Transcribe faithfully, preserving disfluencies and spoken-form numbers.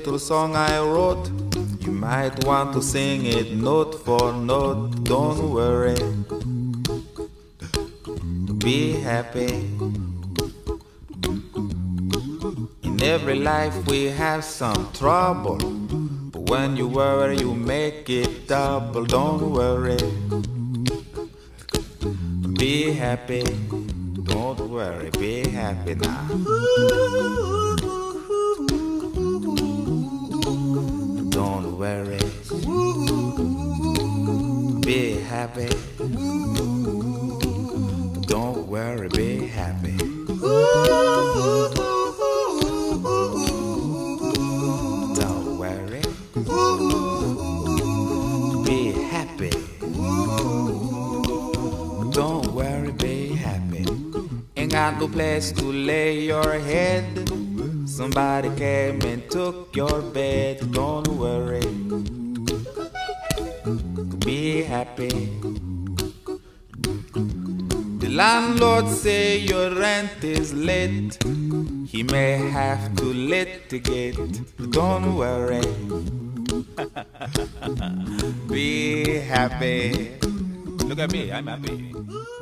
little song I wrote. You might want to sing it note for note. Don't worry, be happy. In every life we have some trouble, but when you worry you make it double. Don't worry, be happy. Don't worry, be happy now. Don't worry, be happy. Don't worry, be happy. Don't worry, be happy. Don't worry, be happy. Ain't got no place to lay your head. Somebody came and took your bed. Don't worry, be happy. The landlord say your rent is late. He may have to litigate. Don't worry, be happy. Look at me, I'm happy.